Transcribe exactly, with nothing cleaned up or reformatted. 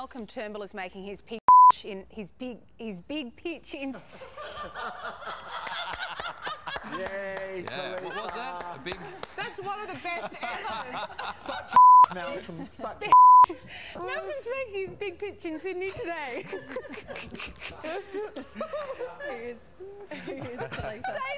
Malcolm Turnbull is making his pitch in his big his big pitch in. Yay, Yeah. What was that? A big. That's one of the best ever. Such a Malcolm, such a Malcolm's making his big pitch in Sydney today. Here's, here's Talitha.